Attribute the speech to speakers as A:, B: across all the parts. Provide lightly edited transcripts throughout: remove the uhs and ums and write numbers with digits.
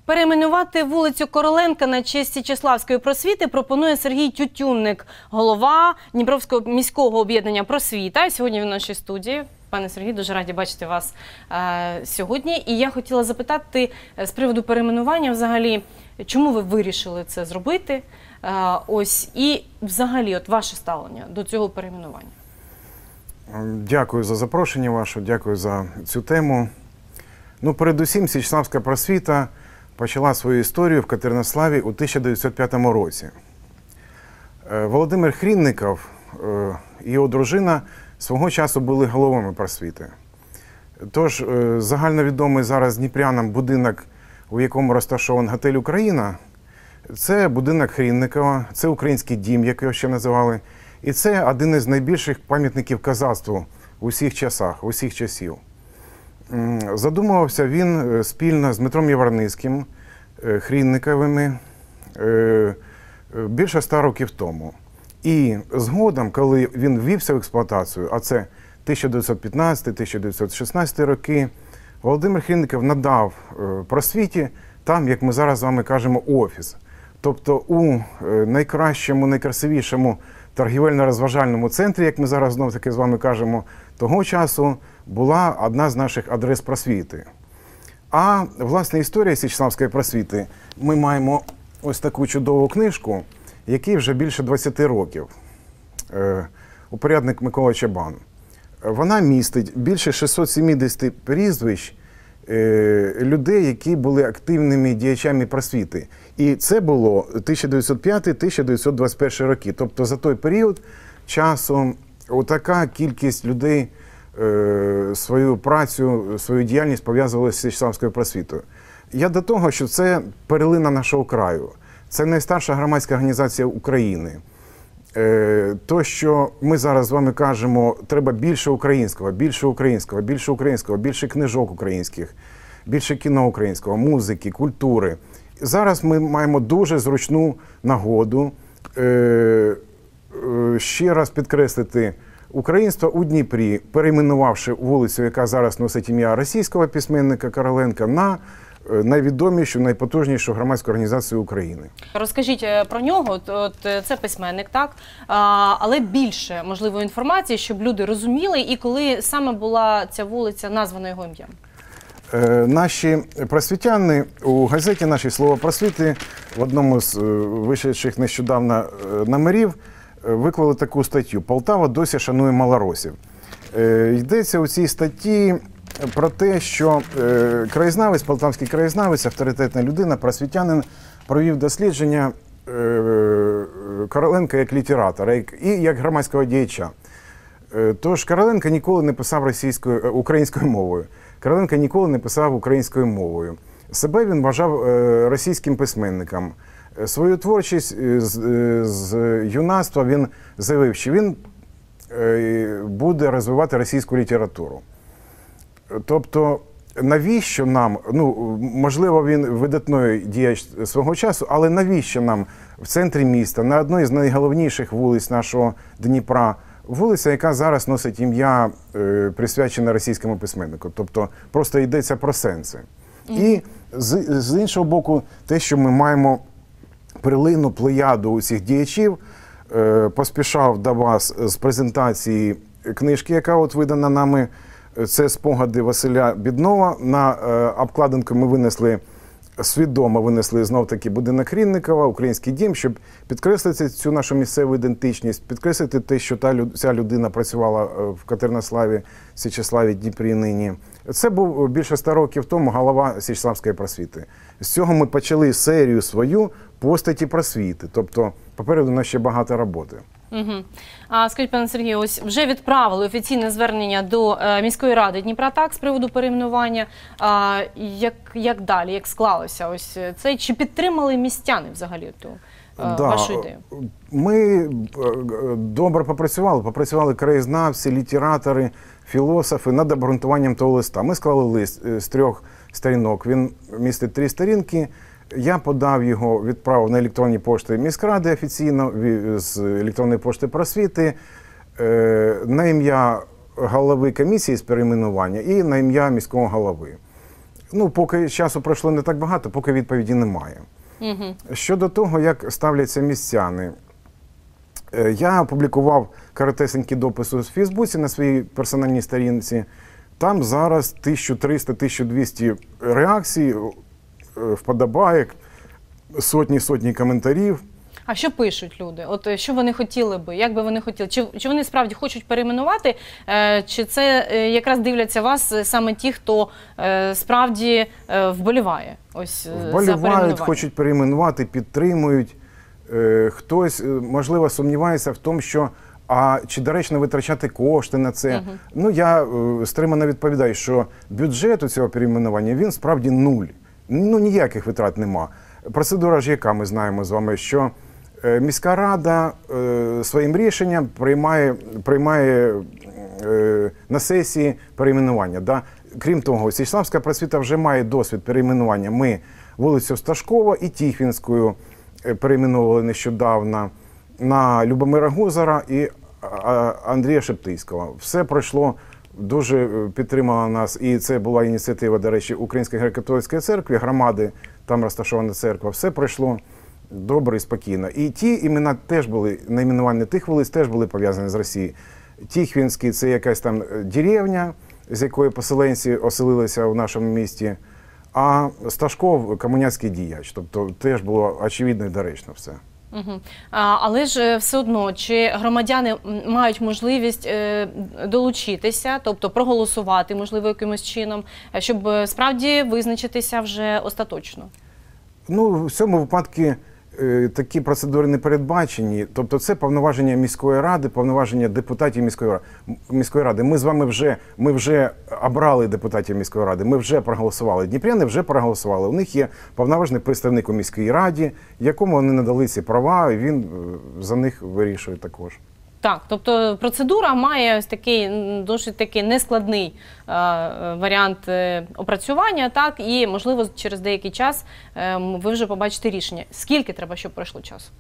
A: Перейменувати вулицю Короленка на честь Січеславської просвіти пропонує Сергій Тютюнник, голова Дніпровського міського об'єднання «Просвіта». Сьогодні він в нашій студії. Пане Сергій, дуже раді бачити вас сьогодні. І я хотіла запитати з приводу перейменування взагалі, чому ви вирішили це зробити? І взагалі ваше ставлення до цього перейменування.
B: Дякую за запрошення ваше, дякую за цю тему. Передусім, Січеславська просвіта почала свою історію в Катеринославі у 1905 році. Володимир Хрінников і його дружина свого часу були головами просвіти. Тож, загальновідомий зараз дніпрянам будинок, у якому розташований готель «Україна», це будинок Хрінникова, це український дім, як його ще називали, і це один із найбільших пам'ятників козацтву у всіх часах, усіх часів. Задумувався він спільно з Дмитром Яворницьким, Хрінниковими, більше 100 років тому. І згодом, коли він ввівся в експлуатацію, а це 1915-1916 роки, Володимир Хрінников надав просвіті там, як ми зараз з вами кажемо, офіс. Тобто у найкращому, найкрасивішому торгівельно-розважальному центрі, як ми зараз знов-таки з вами кажемо, того часу була одна з наших адрес просвіти. А, власне, історія Січеславської просвіти. Ми маємо ось таку чудову книжку, якій вже більше 20 років. Упорядник Микола Чабан. Вона містить більше 670 прізвищ людей, які були активними діячами просвіти. І це було 1905-1921 роки. Тобто за той період часу така кількість людей свою працю, свою діяльність пов'язували з Січеславською просвітою. Я до того, що це перлина нашого краю. Це найстарша громадська організація України. То, що ми зараз з вами кажемо, треба більше українського, більше українського, більше українського, більше книжок українських, більше кіно українського, музики, культури. Зараз ми маємо дуже зручну нагоду ще раз підкреслити українство у Дніпрі, перейменувавши вулицю, яка зараз носить ім'я російського письменника Короленка, на найвідомішу, найпотужнішу громадську організацію України.
A: Розкажіть про нього, це письменник, так? Але більше, можливо, інформації, щоб люди розуміли, і коли саме була ця вулиця названа його ім'ям?
B: Наші просвітяни у газеті «Наші слова просвіти» в одному з вийшовших нещодавно номерів виклали таку статтю «Полтава досі шанує малоросів». Йдеться у цій статті про те, що краєзнавець, полтавський краєзнавець, авторитетна людина, просвітянин, провів дослідження Короленка як літератора і як громадського діяча. Тож Короленко ніколи не писав українською мовою. Короленко ніколи не писав українською мовою. Себе він вважав російським письменником. Свою творчість з юнацтва він заявив, що він буде розвивати російську літературу. Тобто, навіщо нам, можливо, він видатний діяч свого часу, але навіщо нам в центрі міста, на одній з найголовніших вулиць нашого Дніпра, вулиця, яка зараз носить ім'я, присвячене російському письменнику. Тобто, просто йдеться про сенси. І з іншого боку, те, що ми маємо перлину, плеяду усіх діячів, поспішав до вас з презентації книжки, яка видана нами. Це спогади Василя Біднова. На обкладинку ми винесли, свідомо винесли знов-таки будинок Хрінникова, український дім, щоб підкреслити цю нашу місцеву ідентичність, підкреслити те, що ця людина працювала в Катеринославі, Січеславі, Дніпрі нині. Це був більше 100 років тому голова Січеславської просвіти. З цього ми почали серію свою постаті просвіти. Тобто попереду у нас ще багато роботи.
A: Скажіть, пане Сергію, ось вже відправили офіційне звернення до міської ради Дніпра, так, з приводу перейменування. Як далі, як склалося ось це? Чи підтримали містяни взагалі вашу ідею?
B: Ми добре попрацювали краєзнавці, літератори, філософи над обґрунтуванням того листа. Ми склали лист з 3 сторінок, він містить 3 сторінки. Я подав його, відправив на електронні пошти міськради офіційно, з електронної пошти просвіти, на ім'я голови комісії з перейменування і на ім'я міського голови. Ну, поки часу пройшло не так багато, поки відповіді немає. Щодо того, як ставляться містяни, я опублікував коротесенький допис у Фейсбуці на своїй персональній сторінці. Там зараз 1300-1200 реакцій, вподобаєк, сотні коментарів.
A: А що пишуть люди? От що вони хотіли би? Як би вони хотіли? Чи вони справді хочуть перейменувати? Чи це якраз дивляться вас саме ті, хто справді вболіває ось за
B: Вболівають,
A: перейменування?
B: хочуть перейменувати, підтримують. Хтось, можливо, сумнівається в тому, що чи доречно витрачати кошти на це. Ну, я стримано відповідаю, що бюджет у цього перейменування, він справді нуль. Ну, ніяких витрат нема. Процедура ж яка, ми знаємо з вами, що міська рада своїм рішенням приймає на сесії перейменування. Да? Крім того, Січеславська просвіта вже має досвід перейменування. Ми вулицю Сташкова і Тихвінською перейменували нещодавно на Любомира Гузара і Андрія Шептицького. Все пройшло, дуже підтримала нас, і це була ініціатива, до речі, Української греко-католицької церкви, громади, там розташована церква. Все пройшло добре і спокійно. І ті імена теж були, найменування тих вулиць теж були пов'язані з Росією. Тихвінський – це якась там деревня, з якої поселенці оселилися в нашому місті, а Сташков – комуняцький діяч. Тобто теж було очевидно і доречно все.
A: Але ж все одно, чи громадяни мають можливість долучитися, тобто проголосувати, можливо, якимось чином, щоб справді визначитися вже остаточно?
B: Ну, в цьому випадку такі процедури не передбачені. Тобто це повноваження міської ради, повноваження депутатів міської ради. Ми з вами вже обрали депутатів міської ради, ми вже проголосували. Дніпряни вже проголосували. У них є повноважний представник у міській раді, якому вони надали ці права, і він за них вирішує також.
A: Так, тобто процедура має ось такий досить такий нескладний варіант опрацювання, так, і, можливо, через деякий час ви вже побачите рішення. Скільки треба, щоб пройшло часу?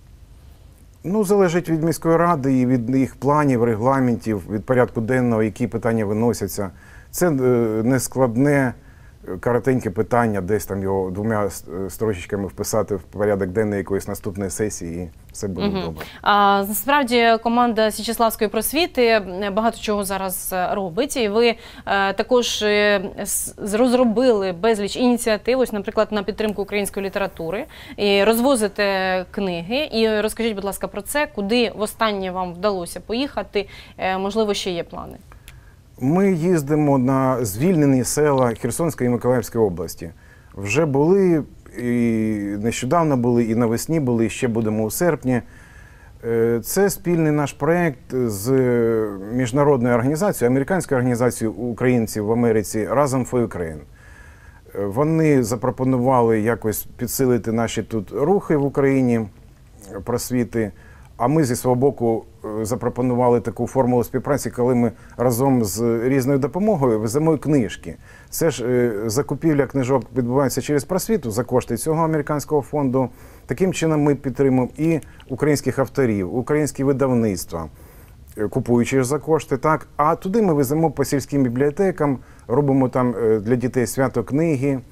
B: Ну, залежить від міської ради і від їх планів, регламентів, від порядку денного, які питання виносяться. Це нескладне, коротеньке питання, десь там його 2 строчечками вписати в порядок денний якоїсь наступної сесії, і все буде добре.
A: Насправді, команда Січеславської просвіти багато чого зараз робить, і ви також розробили безліч ініціатив, ось, наприклад, на підтримку української літератури, і розвозите книги. І розкажіть, будь ласка, про це, куди востаннє вам вдалося поїхати, можливо, ще є плани?
B: Ми їздимо на звільнені села Херсонської і Миколаївської області. Вже були, і нещодавно були, і навесні були, і ще будемо у серпні. Це спільний наш проєкт з міжнародною організацією, американською організацією українців в Америці «Разом for Ukraine». Вони запропонували якось підсилити наші тут рухи в Україні, просвіти. А ми зі свого боку запропонували таку формулу співпраці, коли ми разом з різною допомогою веземо книжки. Це ж закупівля книжок відбувається через просвіту за кошти цього американського фонду. Таким чином ми підтримуємо і українських авторів, українські видавництва, купуючи за кошти, так. А туди ми веземо по сільським бібліотекам, робимо там для дітей свято книги.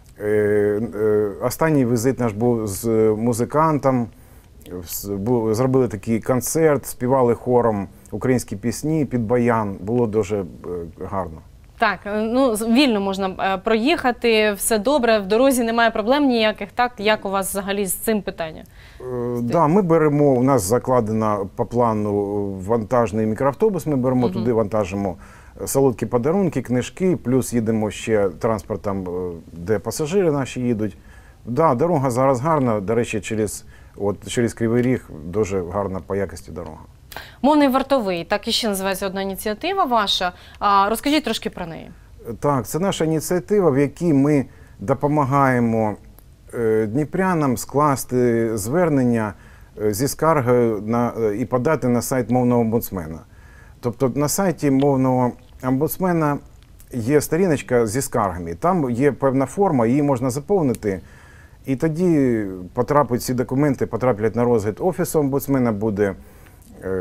B: Останній візит наш був з музикантом. Зробили такий концерт, співали хором українські пісні під баян. Було дуже гарно. Так,
A: ну, вільно можна проїхати, все добре, в дорозі немає проблем ніяких, так? Як у вас взагалі з цим питанням?
B: Да, ми беремо, у нас закладено по плану вантажний мікроавтобус, ми беремо туди, вантажимо солодкі подарунки, книжки, плюс їдемо ще транспортом, де пасажири наші їдуть. Да, дорога зараз гарна, до речі, через Кривий Ріг дуже гарна по якості дорога.
A: Мовний вартовий, так і ще називається одна ініціатива ваша. Розкажіть трошки про неї.
B: Так, це наша ініціатива, в якій ми допомагаємо дніпрянам скласти звернення зі скаргою і подати на сайт мовного омбудсмена. Тобто на сайті мовного омбудсмена є сторіночка зі скаргами. Там є певна форма, її можна заповнити. І тоді ці документи потраплять на розгляд Офісу омбудсмена, буде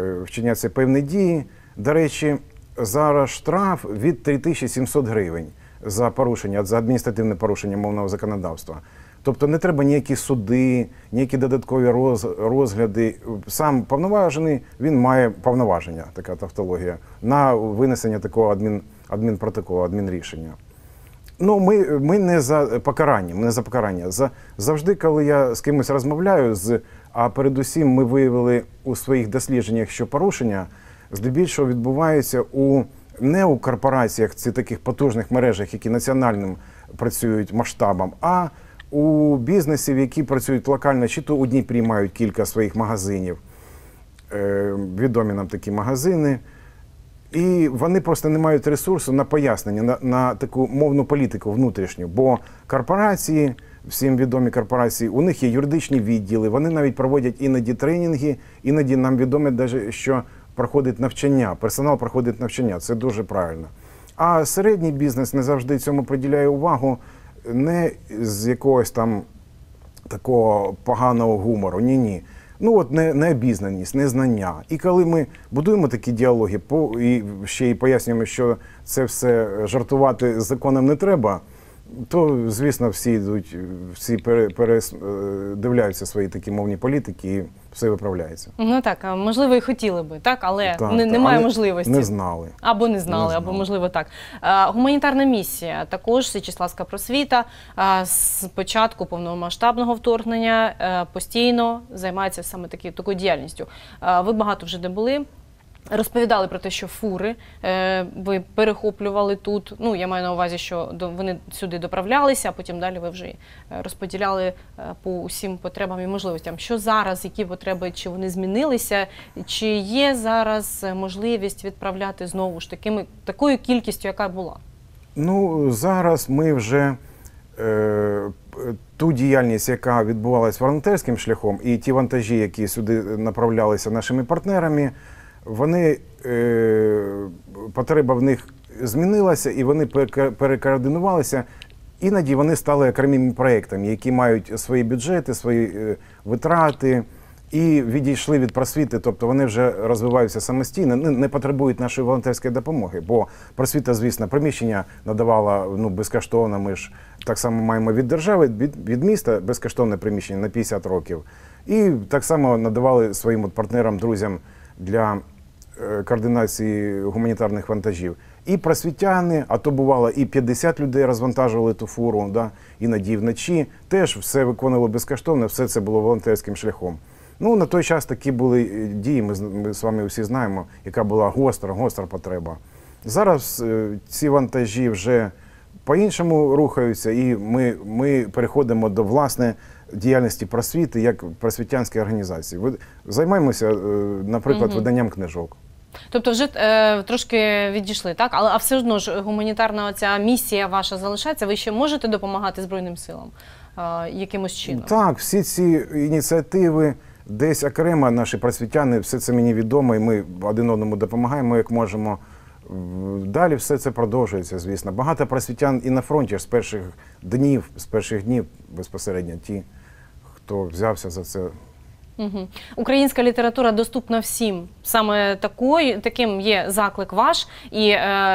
B: вчинятися певні дії. До речі, зараз штраф від 3700 гривень. за порушення, за адміністративне порушення мовного законодавства. Тобто не треба ніякі суди, ніякі додаткові розгляди. Сам повноважений, він має повноваження, така тавтологія, на винесення такого адмінпротоколу, адмінрішення. Ну, ми не за покарання, Завжди, коли я з кимось розмовляю, а передусім ми виявили у своїх дослідженнях, що порушення здебільшого відбуваються не у корпораціях, це таких потужних мережах, які національним працюють масштабом, а у бізнесів, які працюють локально, чи то у Дніпрі мають кілька своїх магазинів, відомі нам такі магазини, і вони просто не мають ресурсу на пояснення, на таку мовну політику внутрішню, бо корпорації, всім відомі корпорації, у них є юридичні відділи, вони навіть проводять іноді тренінги, іноді нам відомо, що проходить навчання, персонал проходить навчання, це дуже правильно. А середній бізнес не завжди цьому приділяє увагу, не з якогось там такого поганого гумору, ні-ні. Ну от необізнаність, незнання. І коли ми будуємо такі діалоги, і ще й пояснюємо, що це все жартувати з законом не треба, то, звісно, всі передивляються свої такі мовні політики і все виправляється.
A: Ну так, можливо, і хотіли би, так, але немає можливості.
B: Не знали.
A: Або не знали, або, можливо, так. Гуманітарна місія, також Січеславська просвіта, з початку повномасштабного вторгнення постійно займається саме такою діяльністю. Ви багато вже де були. Розповідали про те, що фури ви перехоплювали тут. Ну, я маю на увазі, що вони сюди доправлялися, а потім далі ви вже розподіляли по усім потребам і можливостям. Що зараз, які потреби, чи вони змінилися, чи є зараз можливість відправляти знову ж такою кількістю, яка була? Ну,
B: зараз ми вже ту діяльність, яка відбувалася волонтерським шляхом, і ті вантажі, які сюди направлялися нашими партнерами, потреба в них змінилася, і вони перекоординувалися. Іноді вони стали окремими проєктами, які мають свої бюджети, свої витрати, і відійшли від просвіти, тобто вони вже розвиваються самостійно, не потребують нашої волонтерської допомоги, бо просвіта, звісно, приміщення надавала безкоштовно, ми ж так само маємо від держави, від міста безкоштовне приміщення на 50 років, і так само надавали своїм партнерам, друзям для координації гуманітарних вантажів. І просвітяни, а то бувало і 50 людей розвантажували ту фуру, іноді вночі, теж все виконували безкоштовно, все це було волонтерським шляхом. Ну, на той час такі були дії, ми з вами всі знаємо, яка була гостра потреба. Зараз ці вантажі вже по-іншому рухаються, і ми переходимо до, власне, діяльності просвіти як просвітянської організації. Займаємося, наприклад, виданням книжок.
A: Тобто вже трошки відійшли, так? А все одно ж гуманітарна оця місія ваша залишається, ви ще можете допомагати Збройним силам якимось чином?
B: Так, всі ці ініціативи, десь окремо наші просвітяни, все це мені відомо, і ми один одному допомагаємо, як можемо. Далі все це продовжується, звісно. Багато просвітян і на фронті з перших днів безпосередньо ті, хто взявся за це.
A: Угу. Українська література доступна всім. Саме таким є заклик ваш і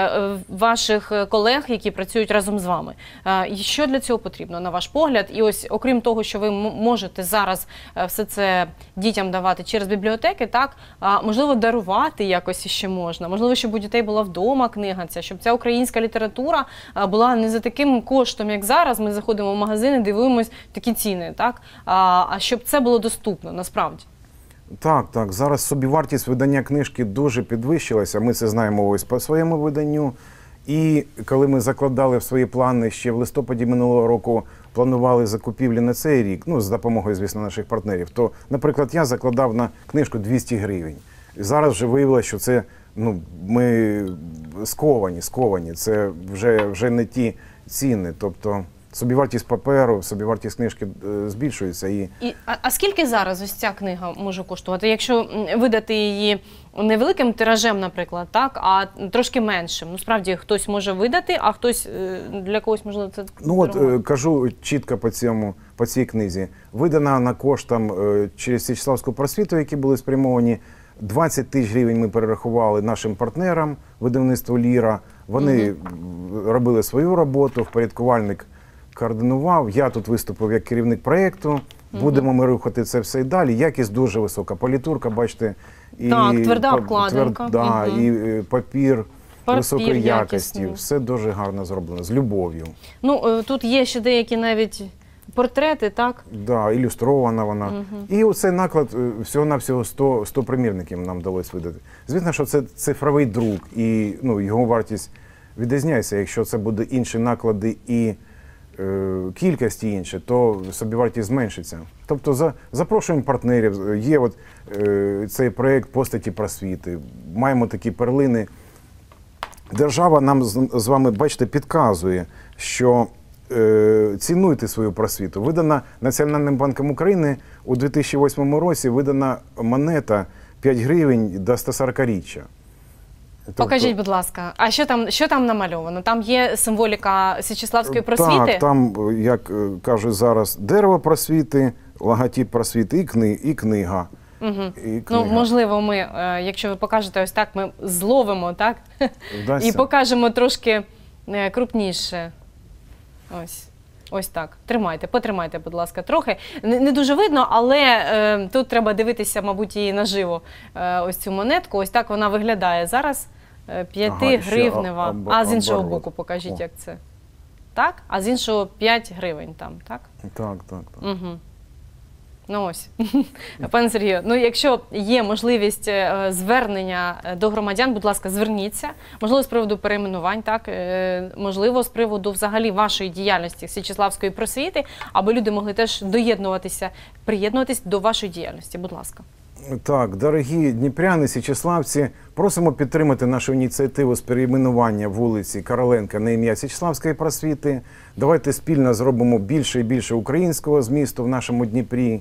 A: ваших колег, які працюють разом з вами. І що для цього потрібно, на ваш погляд? І ось, окрім того, що ви можете зараз все це дітям давати через бібліотеки, так, можливо, дарувати якось ще можна. Можливо, щоб у дітей була вдома книга ця, щоб ця українська література була не за таким коштом, як зараз. Ми заходимо в магазини, дивимось такі ціни, так? А щоб це було доступно, насправді.
B: Так. Зараз собівартість видання книжки дуже підвищилася. Ми це знаємо ось по своєму виданню. І коли ми закладали в свої плани ще в листопаді минулого року, планували закупівлі на цей рік, з допомогою, звісно, наших партнерів, то, наприклад, я закладав на книжку 200 гривень. І зараз вже виявилося, що це, ми сковані. Це вже не ті ціни. Тобто собівартість паперу, собівартість книжки збільшується.
A: А скільки зараз ось ця книга може коштувати? Якщо видати її невеликим тиражем, наприклад, так, а трошки меншим. Справді, хтось може видати, а хтось, для когось, можливо, це дорого.
B: Кажу чітко по цій книзі. Видана на коштам через Січеславську просвіту, які були спрямовані. 20 тисяч гривень ми перерахували нашим партнерам, видавництву «Ліра», Вони робили свою роботу, впорядкувальник координував, я тут виступив як керівник проєкту. Будемо ми рухати це все і далі. Якість дуже висока. Політурка, бачите, і
A: Так, тверда обкладинка.
B: і папір високої якості.
A: якісний.
B: Все дуже гарно зроблено, з любов'ю.
A: Ну, тут є ще деякі навіть портрети, так?
B: Да, ілюстрована вона. І оцей наклад всього-навсього 100 примірників нам вдалося видати. Звісно, що це цифровий друк, і його вартість відрізняється. Якщо це буде інші наклади і кількості інші, то собівартість зменшиться. Тобто запрошуємо партнерів. Є цей проєкт «Постаті просвіти». Маємо такі перлини. Держава нам з вами, бачите, підказує, що цінуйте свою просвіту. Видана Національним банком України у 2008 році видана монета 5 гривень до 140-річчя.
A: Покажіть, будь ласка, а що там намальовано? Там є символіка Січеславської просвіти?
B: Так, там, як кажуть зараз, дерево просвіти, логотип просвіти і книга. І книга.
A: Ну, можливо, ми, якщо ви покажете ось так, ми зловимо, так?
B: Вдасться.
A: І покажемо трошки крупніше. Ось так. Потримайте, будь ласка, трохи. Не дуже видно, але тут треба дивитися, мабуть, і наживо ось цю монетку. Ось так вона виглядає зараз. 5-гривнева. А з іншого боку покажіть, як це. Так? А з іншого 5 гривень там, так?
B: Так.
A: Угу. Ну ось, пане Сергію, якщо є можливість звернення до громадян, будь ласка, зверніться. Можливо, з приводу перейменувань, так? Можливо, з приводу взагалі вашої діяльності Січеславської просвіти, аби люди могли теж приєднуватись до вашої діяльності. Будь ласка.
B: Так, дорогі дніпряни, січеславці, просимо підтримати нашу ініціативу з перейменування вулиці Короленка на ім'я Січеславської просвіти. Давайте спільно зробимо більше і більше українського змісту в нашому Дніпрі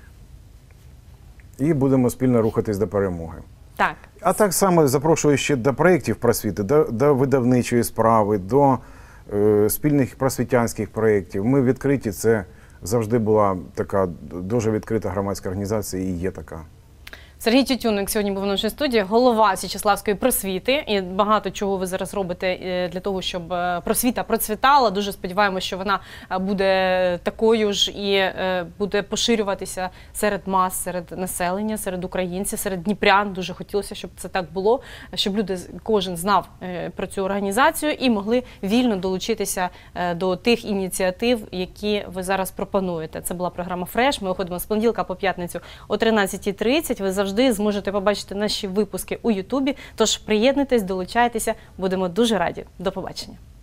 B: і будемо спільно рухатись до перемоги.
A: Так.
B: А так само запрошую ще до проєктів просвіти, до видавничої справи, до спільних просвітянських проєктів. Ми відкриті, це завжди була така дуже відкрита громадська організація і є така.
A: Сергій Тютюнник сьогодні був в нашій студії, голова Січеславської просвіти. І багато чого ви зараз робите для того, щоб просвіта процвітала. Дуже сподіваємося, що вона буде такою ж і буде поширюватися серед мас, серед населення, серед українців, серед дніпрян. Дуже хотілося, щоб це так було, щоб кожен знав про цю організацію і могли вільно долучитися до тих ініціатив, які ви зараз пропонуєте. Це була програма «Фреш». Ми виходимо з понеділка по п'ятницю о 13:30. Ви завжди зможете побачити наші випуски у Ютубі. Тож приєднуйтесь, долучайтеся, будемо дуже раді. До побачення.